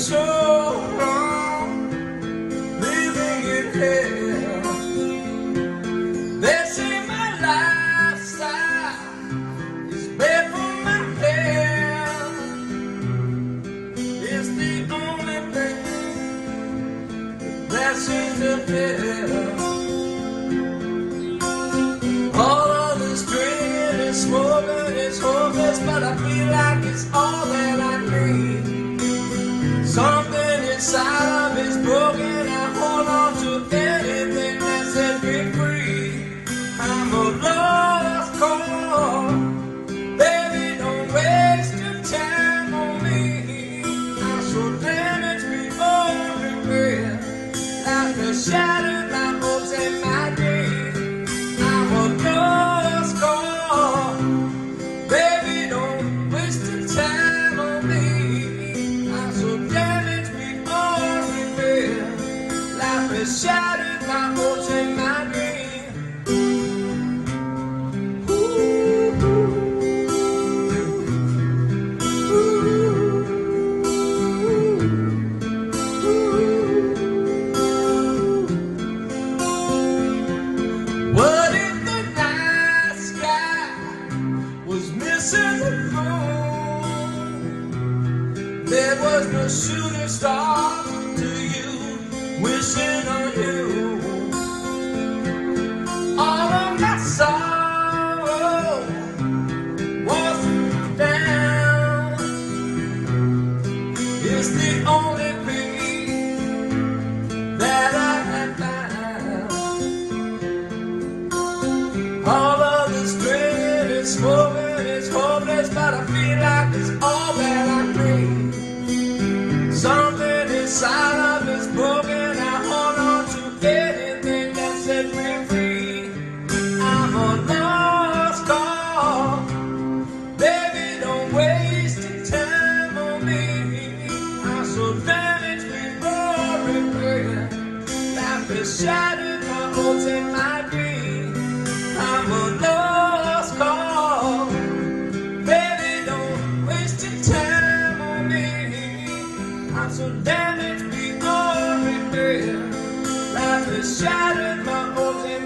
so long living in hell. They say my lifestyle is bad for my health. It's the only thing that seems to help. All of this drinking and smoking is hopeless, but I feel like it's all that I need. Something inside of me is broken. I hold on to anything that sets me free. I'm a lost cause. Baby, don't waste your time on me. I'm so damaged beyond repair. Life has shattered my hopes and my dreams. I'm a lost cause. Baby, don't waste your time on me. I'm so damaged beyond repair. Life has shattered my hopes and my dreams. What if the night sky was missing the moon? There was no shooting star to you, wishing on you. All of my sorrow was down. It's the only peace that I have found. All of this drinking and smoking is hopeless, but I feel like it's all that I need. Something inside of me is broken. I hold on to anything that sets me free. I'm a lost cause. Baby, don't waste your time on me. I'm so damaged before repair. Life has shattered my hopes and my dreams. I'm a lost cause. Baby, don't waste your time on me. I'm so damaged beyond repair. Life has shattered my hopes and